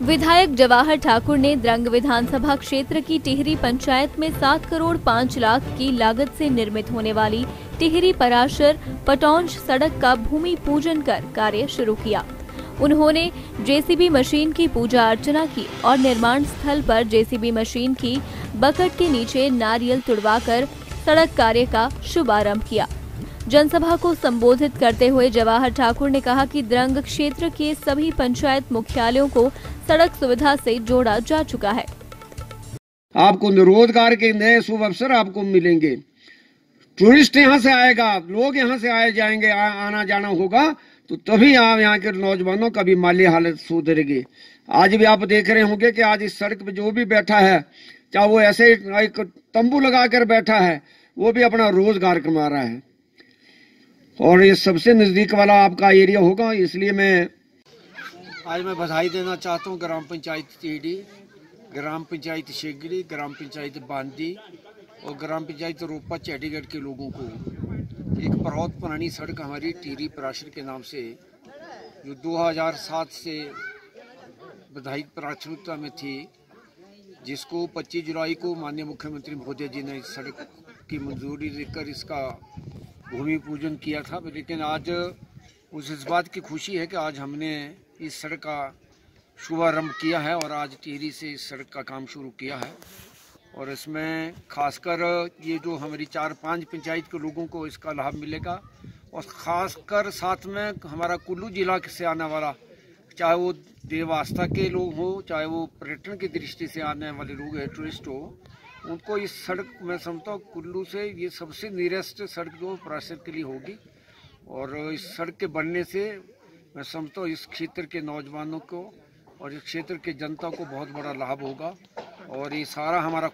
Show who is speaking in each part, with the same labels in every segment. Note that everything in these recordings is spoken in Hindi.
Speaker 1: विधायक जवाहर ठाकुर ने द्रंग विधानसभा क्षेत्र की टिहरी पंचायत में 7 करोड़ 5 लाख की लागत से निर्मित होने वाली टिहरी पराशर पटौंज सड़क का भूमि पूजन कर कार्य शुरू किया। उन्होंने जेसीबी मशीन की पूजा अर्चना की और निर्माण स्थल पर जेसीबी मशीन की बकेट के नीचे नारियल तुड़वाकर सड़क कार्य का शुभारंभ किया। जनसभा को संबोधित करते हुए जवाहर ठाकुर ने कहा कि द्रंग क्षेत्र के सभी पंचायत मुख्यालयों को सड़क सुविधा से जोड़ा जा चुका है।
Speaker 2: आपको रोजगार के नए शुभ अवसर आपको मिलेंगे। टूरिस्ट यहाँ से आएगा, लोग यहाँ से आए जाएंगे, आना जाना होगा तो तभी आप यहाँ के नौजवानों का भी माली हालत सुधरेगी। आज भी आप देख रहे होंगे कि आज इस सड़क पे जो भी बैठा है, चाहे वो ऐसे एक तंबू लगाकर बैठा है, वो भी अपना रोजगार कमा रहा है। और ये सबसे नजदीक वाला आपका एरिया होगा, इसलिए आज मैं बधाई देना चाहता हूँ ग्राम पंचायत टीडी, ग्राम पंचायत शेगड़ी, ग्राम पंचायत बांदी और ग्राम पंचायत रोपा चैडीगढ़ के लोगों को। एक बहुत पुरानी सड़क हमारी टिहरी पराशर के नाम से जो 2007 से विधायक प्राथमिकता में थी, जिसको 25 जुलाई को माननीय मुख्यमंत्री महोदय जी ने इस सड़क की मंजूरी देकर इसका भूमि पूजन किया था। लेकिन आज इस बात की खुशी है कि आज हमने इस सड़क का शुभारंभ किया है और आज टिहरी से इस सड़क का काम शुरू किया है। और इसमें खासकर ये जो हमारी 4-5 पंचायत के लोगों को इसका लाभ मिलेगा और ख़ासकर साथ में हमारा कुल्लू जिला से आने वाला, चाहे वो देव आस्था के लोग हों, चाहे वो पर्यटन की दृष्टि से आने वाले लोग हैं, टूरिस्ट हो, उनको इस सड़क मैं समझता हूँ कुल्लू से ये सबसे नियरेस्ट सड़क जो पराशर के लिए होगी। और इस सड़क के बनने से मैं समझता हूँ इस क्षेत्र के नौजवानों को और इस क्षेत्र के जनता को बहुत बड़ा लाभ होगा। और ये सारा हमारा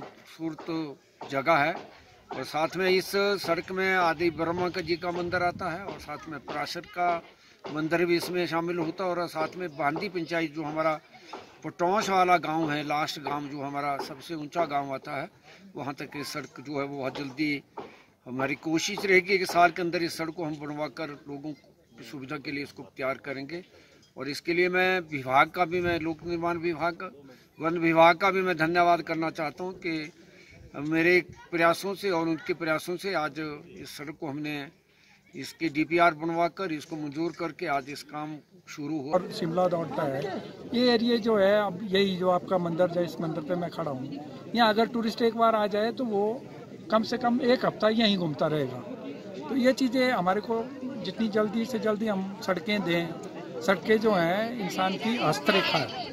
Speaker 2: खूबसूरत जगह है और साथ में इस सड़क में आदि ब्रह्मा का जी का मंदिर आता है और साथ में पराशर का मंदिर भी इसमें शामिल होता है। और साथ में बांदी पंचायत जो हमारा पटौंज वाला गांव है, लास्ट गांव जो हमारा सबसे ऊंचा गांव आता है, वहां तक ये सड़क जो है वो बहुत जल्दी हमारी कोशिश रहेगी कि साल के अंदर इस सड़क को हम बनवा कर लोगों की सुविधा के लिए इसको तैयार करेंगे। और इसके लिए मैं विभाग का भी, मैं लोक निर्माण विभाग, वन विभाग का भी मैं धन्यवाद करना चाहता हूँ कि मेरे प्रयासों से और उनके प्रयासों से आज इस सड़क को हमने इसके डीपीआर बनवाकर इसको मंजूर करके आज इस काम शुरू हो।
Speaker 3: और शिमला दौड़ता है ये एरिया जो है, अब यही जो आपका मंदिर है, इस मंदिर पे मैं खड़ा हूँ, यहाँ अगर टूरिस्ट एक बार आ जाए तो वो कम से कम 1 हफ्ता यहीं घूमता रहेगा। तो ये चीज़ें हमारे को जितनी जल्दी से जल्दी हम सड़कें दें। सड़कें जो हैं इंसान की हस्तरेखा है,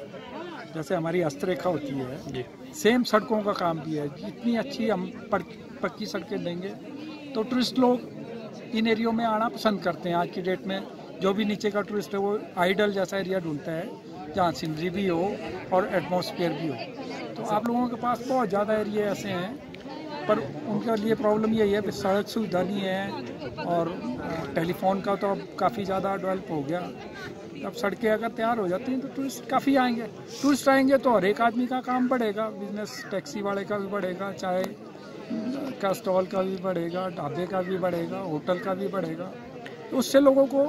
Speaker 3: जैसे हमारी हस्तरेखा होती है, सेम सड़कों का काम भी है। जितनी अच्छी हम पक्की सड़कें देंगे तो टूरिस्ट लोग इन एरियो में आना पसंद करते हैं। आज की डेट में जो भी नीचे का टूरिस्ट है वो आइडल जैसा एरिया ढूंढता है जहाँ सीनरी भी हो और एटमॉस्फेयर भी हो। तो आप लोगों के पास बहुत ज़्यादा एरिया ऐसे हैं, पर उनके लिए प्रॉब्लम यही है कि सड़क सुविधा नहीं है और टेलीफोन का तो अब काफ़ी ज़्यादा डेवलप हो गया। अब सड़कें अगर तैयार हो जाती हैं तो टूरिस्ट काफ़ी आएंगे। टूरिस्ट आएंगे तो हर एक आदमी का काम बढ़ेगा, बिजनेस टैक्सी वाले का भी बढ़ेगा, चाय का स्टॉल का भी बढ़ेगा, ढाबे का भी बढ़ेगा, होटल का भी बढ़ेगा। तो उससे लोगों को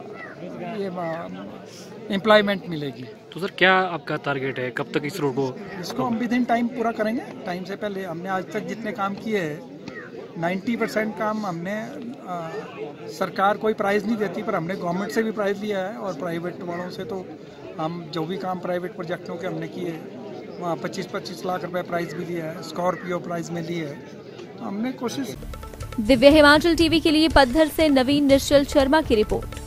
Speaker 3: ये एम्प्लॉयमेंट मिलेगी।
Speaker 4: तो सर क्या आपका टारगेट है, कब तक इस रोड को?
Speaker 3: इसको हम विद इन टाइम पूरा करेंगे। टाइम से पहले हमने आज तक जितने काम किए हैं 90% काम हमने सरकार कोई प्राइज़ नहीं देती, पर हमने गवर्नमेंट से भी प्राइज़ लिया है और प्राइवेट वालों से। तो हम जो भी काम प्राइवेट प्रोजेक्टों के हमने किए वहाँ 25-25 लाख रुपए प्राइज़ भी लिया है, स्कॉर्पियो प्राइज़ में लिए है। तो हमने कोशिश।
Speaker 1: दिव्य हिमाचल टीवी के लिए पद्धर से नवीन निश्चल शर्मा की रिपोर्ट।